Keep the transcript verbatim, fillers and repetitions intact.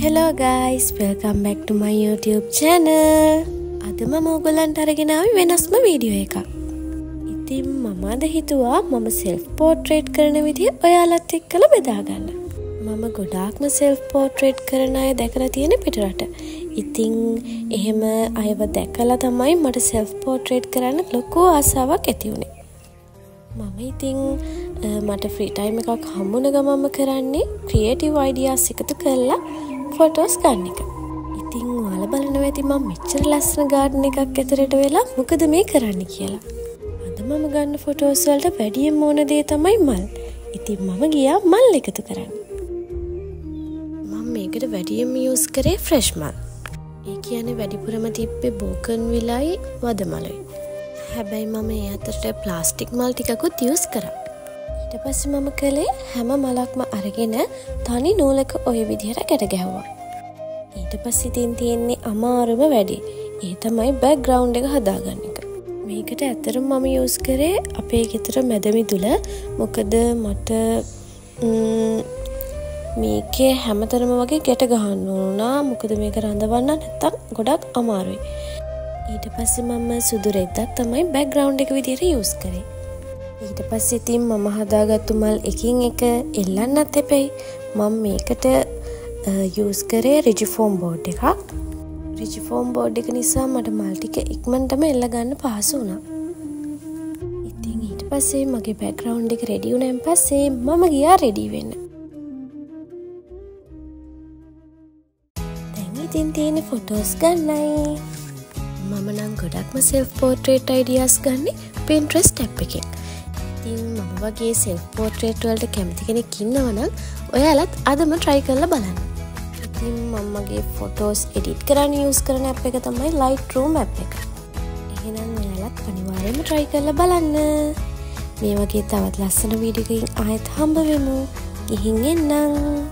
Hello guys, welcome back to my YouTube channel. අද මම ඔයගලන්ට අරගෙන ආවේ වෙනස්ම වීඩියෝ එකක්. ඉතින් මම අද හිතුවා මම self portrait කරන විදිය ඔයාලත් එක්කලා බෙදා ගන්න. මම ගොඩාක්ම self portrait කරන අය දැකලා තියෙන පිටරට. ඉතින් එහෙම අයව දැකලා තමයි මට self portrait කරන්න ලොකු ආසාවක් ඇති වුණේ. මම ඉතින් මට free time එකක් හම්බුන ගමන්ම කරන්නේ creative ideas එකතු කරලා photos ගන්න එක. ඉතින් ඔයාලා බලනවා ඇති මම මෙච්චර ලස්සන garden එකක් ඇතුළට වෙලා මොකද මේ කරන්න කියලා. අද මම ගන්න photos වලට වැඩියෙන් ඕන දේ තමයි මල්. ඉතින් මම ගියා මල් එකතු කරන්න. මම මේකට වැඩියෙන් use කරේ fresh මල්. ඒ කියන්නේ වැඩිපුරම තිබ්බේ බෝකන්විලයි වදමලයි. හැබැයි මම ඒ අතරට ප්ලාස්ටික් මල් ටිකකුත් use කරා. ඊට පස්සේ මම කළේ හැම මලක්ම අරගෙන තනි නූලක ඔය විදිහට ගැට ගැහුවා. ඊට පස්සේ තින් තියෙන්නේ අමාරුම වැඩේ. ඒ තමයි බෑග්ග්‍රවුන්ඩ් එක හදාගන්න එක. මේකට ඇත්තටම මම use කරේ අපේ ගෙදර මැද මිදුල. මොකද මට මේකේ හැමතරම වගේ ගැට ගහන්න වුණා. මොකද මේක රඳවන්න නැත්තම් ගොඩක් අමාරුයි. ඊට පස්සේ මම සුදු රෙද්දක් තමයි බෑග්ග්‍රවුන්ඩ් එක විදිහට use කරේ. ඊට පස්සේ ඉතින් මම හදාගත්තු මල් එකින් එක එල්ලන්නත් එපෙයි. මම මේකට use කරේ රිජිෆෝම් බෝඩ් එකක්. රිජිෆෝම් බෝඩ් එක නිසා මට මල් ටික ඉක්මනටම එල්ල ගන්න පහසු වුණා. ඉතින් ඊට පස්සේ මගේ බෑග්ග්‍රවුන්ඩ් එක රෙඩි වුණාන් පස්සේ මම ගියා රෙඩි වෙන්න. දැන් ඉතින් තියෙන්නේ ෆොටෝස් ගන්නයි. මම නම් ගොඩක්ම self portrait ideas ගන්නෙ Pinterest app එකෙන්. ඉතින් මම වගේ self portrait වලට කැමති කෙනෙක් ඉන්නවනම් ඔයාලත් අදම try කරලා බලන්න. ඉතින් මම මගේ photos edit කරන්න use කරන app එක තමයි Lightroom app එක. එහෙනම් ඔයාලත් අනිවාර්යයෙන්ම try කරලා බලන්න. මේ වගේ තවත් ලස්සන වීඩියෝ එකකින් ආයෙත් හම්බ වෙමු. ගිහින් එන්නම්.